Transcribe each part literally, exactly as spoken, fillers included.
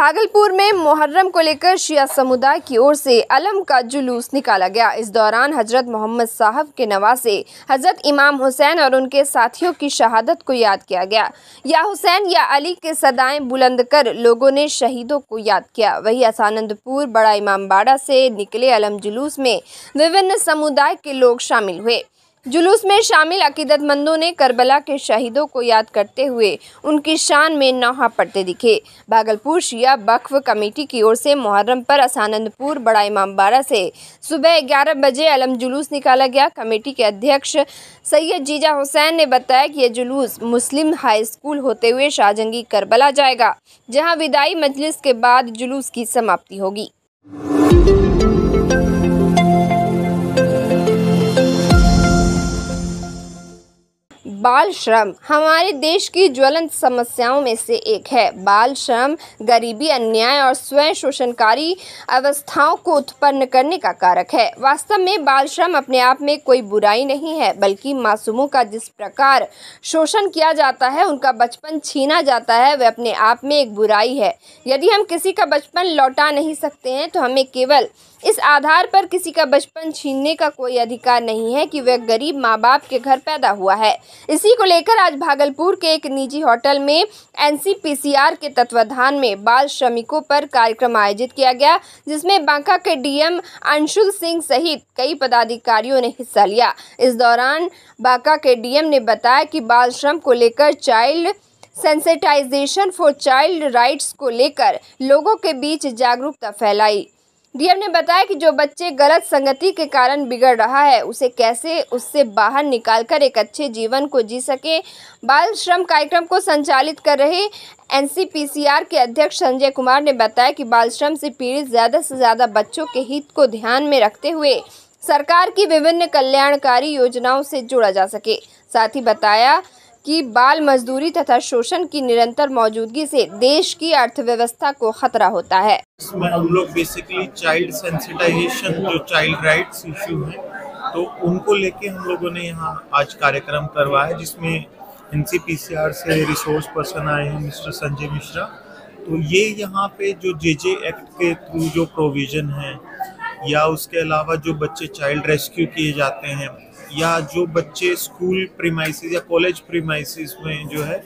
भागलपुर में मुहर्रम को लेकर शिया समुदाय की ओर से अलम का जुलूस निकाला गया। इस दौरान हजरत मोहम्मद साहब के नवासे हजरत इमाम हुसैन और उनके साथियों की शहादत को याद किया गया। या हुसैन या अली के सदाएं बुलंद कर लोगों ने शहीदों को याद किया। वही आसानंदपुर बड़ा इमामबाड़ा से निकले अलम जुलूस में विभिन्न समुदाय के लोग शामिल हुए। जुलूस में शामिल अकीदतमंदों ने करबला के शहीदों को याद करते हुए उनकी शान में नौहा पढ़ते दिखे। भागलपुर शिया वक्फ कमेटी की ओर से मुहर्रम पर आसानंदपुर बड़ा इमामबाड़ा से सुबह ग्यारह बजे अलम जुलूस निकाला गया। कमेटी के अध्यक्ष सैयद जीजा हुसैन ने बताया कि यह जुलूस मुस्लिम हाई स्कूल होते हुए शाहजंगी करबला जाएगा, जहां विदाई मजलिस के बाद जुलूस की समाप्ति होगी। बाल श्रम हमारे देश की ज्वलंत समस्याओं में से एक है। बाल श्रम गरीबी, अन्याय और स्वयं शोषणकारी अवस्थाओं को उत्पन्न करने का कारक है। वास्तव में बाल श्रम अपने आप में कोई बुराई नहीं है, बल्कि मासूमों का जिस प्रकार शोषण किया जाता है, उनका बचपन छीना जाता है, वह अपने आप में एक बुराई है। यदि हम किसी का बचपन लौटा नहीं सकते हैं तो हमें केवल इस आधार पर किसी का बचपन छीनने का कोई अधिकार नहीं है कि वह गरीब माँ बाप के घर पैदा हुआ है। इसी को लेकर आज भागलपुर के एक निजी होटल में N C P C R के तत्वाधान में बाल श्रमिकों पर कार्यक्रम आयोजित किया गया, जिसमें बांका के डी एम अंशुल सिंह सहित कई पदाधिकारियों ने हिस्सा लिया। इस दौरान बांका के डी एम ने बताया कि बाल श्रम को लेकर child sensitization for child rights को लेकर लोगों के बीच जागरूकता फैलाई। डीएम ने बताया कि जो बच्चे गलत संगति के कारण बिगड़ रहा है, उसे कैसे उससे बाहर निकालकर एक अच्छे जीवन को जी सके। बाल श्रम कार्यक्रम को संचालित कर रहे N C P C R के अध्यक्ष संजय कुमार ने बताया कि बाल श्रम से पीड़ित ज़्यादा से ज़्यादा बच्चों के हित को ध्यान में रखते हुए सरकार की विभिन्न कल्याणकारी योजनाओं से जोड़ा जा सके। साथ ही बताया कि बाल मजदूरी तथा शोषण की निरंतर मौजूदगी से देश की अर्थव्यवस्था को खतरा होता है। इसमें हम लोग बेसिकली चाइल्ड सेंसिटाइजेशन, जो चाइल्ड राइट्स इशू है, तो उनको लेके हम लोगों ने यहाँ आज कार्यक्रम करवाया, जिसमें N C P C R से रिसोर्स पर्सन आए हैं मिस्टर संजय मिश्रा। तो ये यहाँ पे जो जे जे एक्ट के थ्रू जो प्रोविज़न है, या उसके अलावा जो बच्चे चाइल्ड रेस्क्यू किए जाते हैं, या जो बच्चे स्कूल प्रीमाइसिस या कॉलेज प्रीमाइसिस में जो है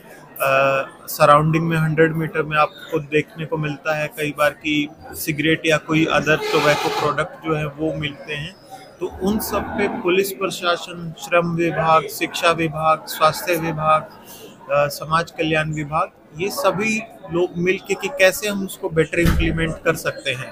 सराउंडिंग में हंड्रेड मीटर में आपको देखने को मिलता है कई बार कि सिगरेट या कोई अदर टोबैको प्रोडक्ट जो है वो मिलते हैं। तो उन सब पे पुलिस प्रशासन, श्रम विभाग, शिक्षा विभाग, स्वास्थ्य विभाग, समाज कल्याण विभाग, ये सभी लोग मिल के कि कैसे हम उसको बेटर इम्प्लीमेंट कर सकते हैं।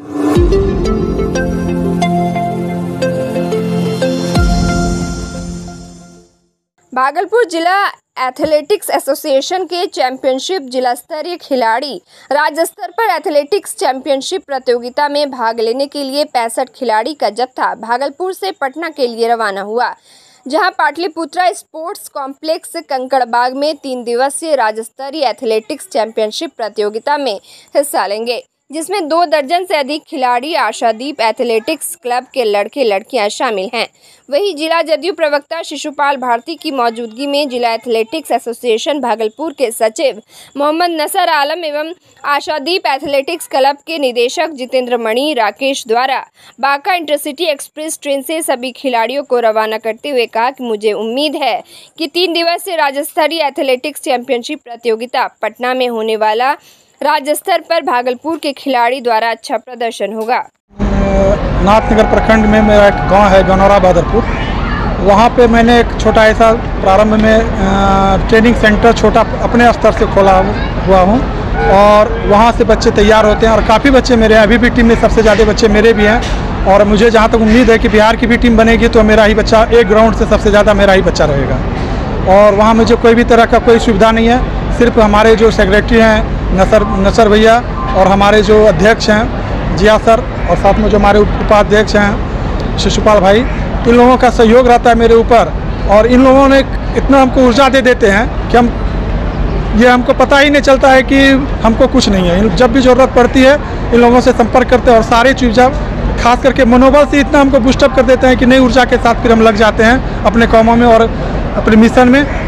भागलपुर जिला एथलेटिक्स एसोसिएशन के चैंपियनशिप जिला स्तरीय खिलाड़ी राज्य स्तर पर एथलेटिक्स चैंपियनशिप प्रतियोगिता में भाग लेने के लिए पैंसठ खिलाड़ी का जत्था भागलपुर से पटना के लिए रवाना हुआ, जहां पाटलिपुत्रा स्पोर्ट्स कॉम्प्लेक्स कंकड़बाग में तीन दिवसीय राज्य स्तरीय एथलेटिक्स चैंपियनशिप प्रतियोगिता में हिस्सा लेंगे, जिसमें दो दर्जन से अधिक खिलाड़ी आशादीप एथलेटिक्स क्लब के लड़के लड़कियां शामिल हैं। वहीं जिला जदयू प्रवक्ता शिशुपाल भारती की मौजूदगी में जिला एथलेटिक्स एसोसिएशन भागलपुर के सचिव मोहम्मद नसर आलम एवं आशादीप एथलेटिक्स क्लब के निदेशक जितेंद्र मणि राकेश द्वारा बांका इंटरसिटी एक्सप्रेस ट्रेन से सभी खिलाड़ियों को रवाना करते हुए कहा कि मुझे उम्मीद है कि तीन दिवसीय राज्य स्तरीय एथलेटिक्स चैंपियनशिप प्रतियोगिता पटना में होने वाला राज्य स्तर पर भागलपुर के खिलाड़ी द्वारा अच्छा प्रदर्शन होगा। नाथनगर प्रखंड में मेरा एक गांव है गनौरा बहादुरपुर, वहां पे मैंने एक छोटा ऐसा प्रारंभ में ट्रेनिंग सेंटर छोटा अपने स्तर से खोला हुआ हूं, और वहां से बच्चे तैयार होते हैं और काफ़ी बच्चे मेरे अभी भी टीम में सबसे ज़्यादा बच्चे मेरे भी हैं। और मुझे जहां तक उम्मीद है कि बिहार की भी टीम बनेगी तो मेरा ही बच्चा एक ग्राउंड से सबसे ज़्यादा मेरा ही बच्चा रहेगा। और वहाँ मुझे कोई भी तरह का कोई सुविधा नहीं है, सिर्फ हमारे जो सेक्रेटरी हैं नसर नसर भैया और हमारे जो अध्यक्ष हैं जिया सर, और साथ में जो हमारे उपाध्यक्ष हैं शिशुपाल भाई, इन लोगों का सहयोग रहता है मेरे ऊपर। और इन लोगों ने इतना हमको ऊर्जा दे देते हैं कि हम ये हमको पता ही नहीं चलता है कि हमको कुछ नहीं है। जब भी ज़रूरत पड़ती है इन लोगों से संपर्क करते हैं, और सारी चीज़ें खास करके मनोबल से इतना हमको बूस्टअप कर देते हैं कि नई ऊर्जा के साथ फिर हम लग जाते हैं अपने कामों में और अपने मिशन में।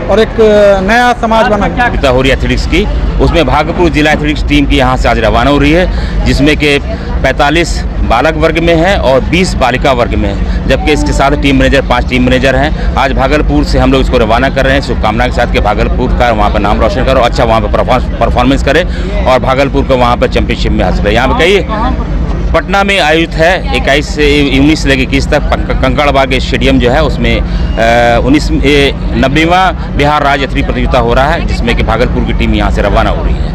और एक नया समाज बना। प्रतियोगिता हो रही है एथलेटिक्स की, उसमें भागलपुर जिला एथलेटिक्स टीम की यहाँ से आज रवाना हो रही है, जिसमें कि पैंतालीस बालक वर्ग में है और बीस बालिका वर्ग में है, जबकि इसके साथ टीम मैनेजर पांच टीम मैनेजर हैं। आज भागलपुर से हम लोग इसको रवाना कर रहे हैं शुभकामना के साथ कि भागलपुर का वहाँ पर नाम रोशन करो, अच्छा वहाँ पर परफॉर्मेंस करे और भागलपुर को वहाँ पर चैंपियनशिप में हासिल है। यहाँ पर कई पटना में आयोजित है इक्कीस से उन्नीस से लेकर इक्कीस तक कंकड़बाग स्टेडियम जो है उसमें उन्नीस नब्बेवां बिहार राज्य एथलीट प्रतियोगिता हो रहा है, जिसमें कि भागलपुर की टीम यहाँ से रवाना हो रही है।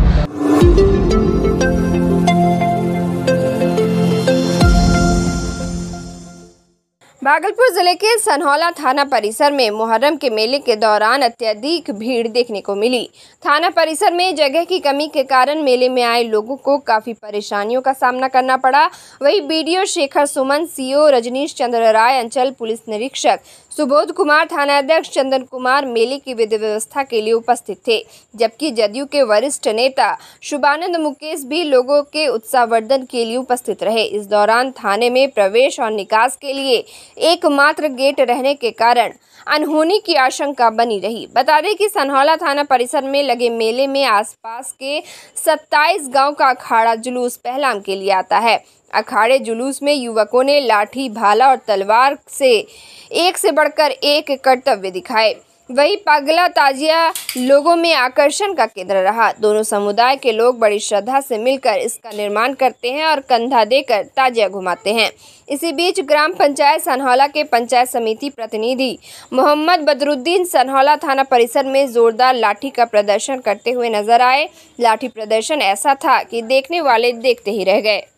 भागलपुर जिले के सनहौला थाना परिसर में मुहर्रम के मेले के दौरान अत्यधिक भीड़ देखने को मिली। थाना परिसर में जगह की कमी के कारण मेले में आए लोगों को काफी परेशानियों का सामना करना पड़ा। वहीं बीडीओ शेखर सुमन, सीओ रजनीश चंद्र राय, अंचल पुलिस निरीक्षक सुबोध कुमार, थाना अध्यक्ष चंदन कुमार मेले की विधि व्यवस्था के लिए उपस्थित थे, जबकि जदयू के वरिष्ठ नेता शुभानंद मुकेश भी लोगों के उत्साहवर्धन के लिए उपस्थित रहे। इस दौरान थाने में प्रवेश और निकास के लिए एकमात्र गेट रहने के कारण अनहोनी की आशंका बनी रही। बता दें कि सनहौला थाना परिसर में लगे मेले में आसपास के सत्ताईस गांव का अखाड़ा जुलूस पहलाम के लिए आता है। अखाड़े जुलूस में युवकों ने लाठी, भाला और तलवार से एक से बढ़कर एक कर्तव्य दिखाए। वही पगला ताजिया लोगों में आकर्षण का केंद्र रहा। दोनों समुदाय के लोग बड़ी श्रद्धा से मिलकर इसका निर्माण करते हैं और कंधा देकर ताजिया घुमाते हैं। इसी बीच ग्राम पंचायत सनहौला के पंचायत समिति प्रतिनिधि मोहम्मद बदरुद्दीन सनहौला थाना परिसर में जोरदार लाठी का प्रदर्शन करते हुए नजर आए। लाठी प्रदर्शन ऐसा था कि देखने वाले देखते ही रह गए।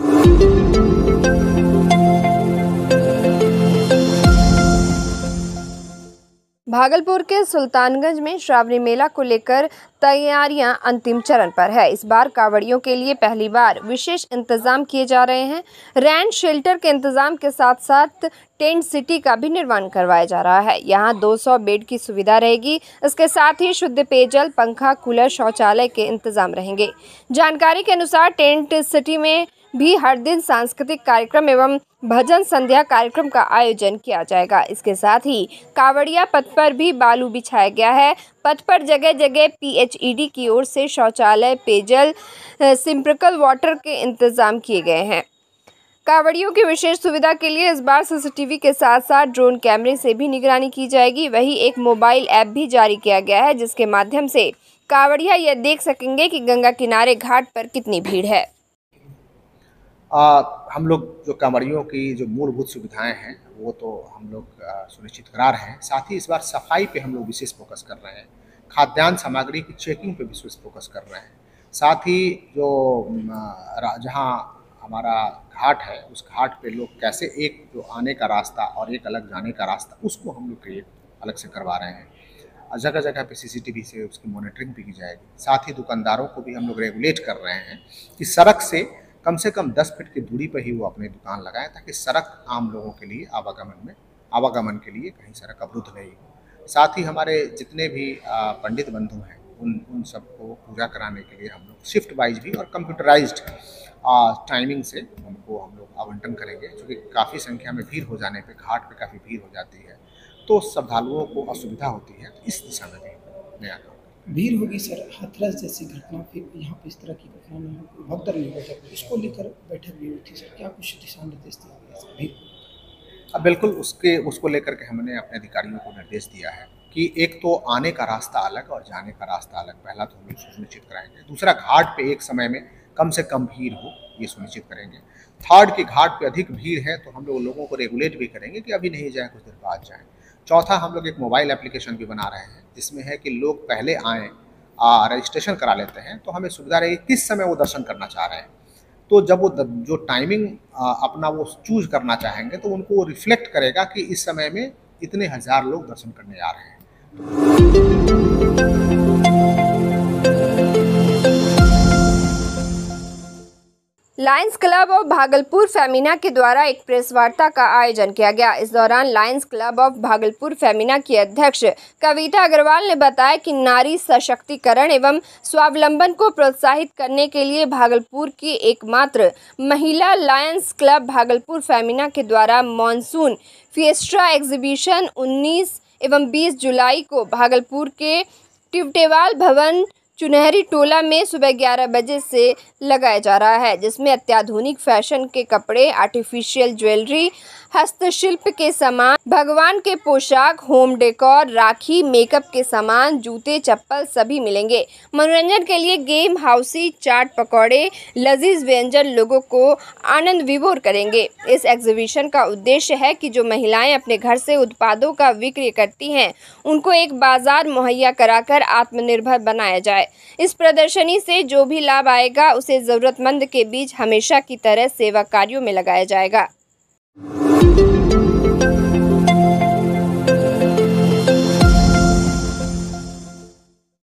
भागलपुर के सुल्तानगंज में श्रावणी मेला को लेकर तैयारियां अंतिम चरण पर है। इस बार कांवड़ियों के लिए पहली बार विशेष इंतजाम किए जा रहे हैं। रैन शेल्टर के इंतजाम के साथ साथ टेंट सिटी का भी निर्माण करवाया जा रहा है। यहाँ दो सौ बेड की सुविधा रहेगी। इसके साथ ही शुद्ध पेयजल, पंखा, कूलर, शौचालय के इंतजाम रहेंगे। जानकारी के अनुसार टेंट सिटी में भी हर दिन सांस्कृतिक कार्यक्रम एवं भजन संध्या कार्यक्रम का आयोजन किया जाएगा। इसके साथ ही कांवड़िया पथ पर भी बालू बिछाया गया है। पथ पर जगह जगह पीएचईडी की ओर से शौचालय, पेयजल, सिंपल वाटर के इंतजाम किए गए हैं। कांवड़ियों की विशेष सुविधा के लिए इस बार सीसीटीवी के साथ साथ ड्रोन कैमरे से भी निगरानी की जाएगी। वहीं एक मोबाइल ऐप भी जारी किया गया है, जिसके माध्यम से कांवड़िया यह देख सकेंगे कि गंगा किनारे घाट पर कितनी भीड़ है। आ, हम लोग जो कांवड़ियों की जो मूलभूत सुविधाएं हैं वो तो हम लोग सुनिश्चित करा रहे हैं। साथ ही इस बार सफाई पे हम लोग विशेष फोकस कर रहे हैं। खाद्यान्न सामग्री की चेकिंग पे विशेष फोकस कर रहे हैं। साथ ही जो जहां हमारा घाट है उस घाट पे लोग कैसे एक जो आने का रास्ता और एक अलग जाने का रास्ता उसको हम लोग क्रिएट अलग से करवा रहे हैं। जगह जगह पे सीसीटीवी से उसकी मॉनिटरिंग भी की जाएगी। साथ ही दुकानदारों को भी हम लोग रेगुलेट कर रहे हैं कि सड़क से कम से कम दस फीट की दूरी पर ही वो अपनी दुकान लगाएं, ताकि सड़क आम लोगों के लिए आवागमन में आवागमन के लिए कहीं सड़क अवरुद्ध नहीं हो। साथ ही हमारे जितने भी पंडित बंधु हैं उन उन सबको पूजा कराने के लिए हम लोग शिफ्ट वाइज भी और कंप्यूटराइज्ड टाइमिंग से उनको हम लोग आवंटन करेंगे, क्योंकि काफ़ी संख्या में भीड़ हो जाने पे घाट पे काफ़ी भीड़ हो जाती है तो श्रद्धालुओं को असुविधा होती है। इस दिशा में भी नया काम भीड़ होगी सर। हाथरस जैसी घटना फिर यहाँ पे इस तरह की घटना में भगदड़ नहीं बैठक इसको लेकर बैठक भी हुई थी सर, क्या कुछ दिशा निर्देश दिया गया? अब बिल्कुल उसके उसको लेकर के हमने अपने अधिकारियों को निर्देश दिया है कि एक तो आने का रास्ता अलग और जाने का रास्ता अलग, पहला तो हम लोग सुनिश्चित कराएंगे। दूसरा, घाट पे एक समय में कम से कम भीड़ हो ये सुनिश्चित करेंगे। थर्ड, की घाट पे अधिक भीड़ है तो हम लोग लोगों को रेगुलेट भी करेंगे कि अभी नहीं जाए, कुछ देर बाद जाएँ। चौथा, हम लोग एक मोबाइल एप्लीकेशन भी बना रहे हैं जिसमें है कि लोग पहले आएँ, रजिस्ट्रेशन करा लेते हैं तो हमें सुविधा रहेगी किस समय वो दर्शन करना चाह रहे हैं। तो जब वो जो टाइमिंग अपना वो चूज करना चाहेंगे तो उनको वो रिफ्लेक्ट करेगा कि इस समय में इतने हजार लोग दर्शन करने आ रहे हैं। Lions club of Bhagalpur Femina के द्वारा एक प्रेस वार्ता का आयोजन किया गया। इस दौरान Lions club of Bhagalpur Femina की अध्यक्ष कविता अग्रवाल ने बताया कि नारी सशक्तिकरण एवं स्वावलंबन को प्रोत्साहित करने के लिए भागलपुर की एकमात्र महिला लायंस क्लब भागलपुर फेमिना के द्वारा मॉनसून फिएस्टा एग्जीबिशन उन्नीस एवं बीस जुलाई को भागलपुर के टिवटेवाल भवन चुनहरी टोला में सुबह ग्यारह बजे से लगाया जा रहा है, जिसमें अत्याधुनिक फैशन के कपड़े, आर्टिफिशियल ज्वेलरी, हस्तशिल्प के सामान, भगवान के पोशाक, होम डेकोर, राखी, मेकअप के सामान, जूते, चप्पल सभी मिलेंगे। मनोरंजन के लिए गेम, हाउसी, चाट, पकौड़े, लजीज व्यंजन लोगों को आनंद विभोर करेंगे। इस एग्जीबिशन का उद्देश्य है कि जो महिलाएं अपने घर से उत्पादों का विक्रय करती हैं, उनको एक बाजार मुहैया कराकर आत्मनिर्भर बनाया जाए। इस प्रदर्शनी से जो भी लाभ आएगा उसे जरूरतमंद के बीच हमेशा की तरह सेवा कार्यों में लगाया जाएगा।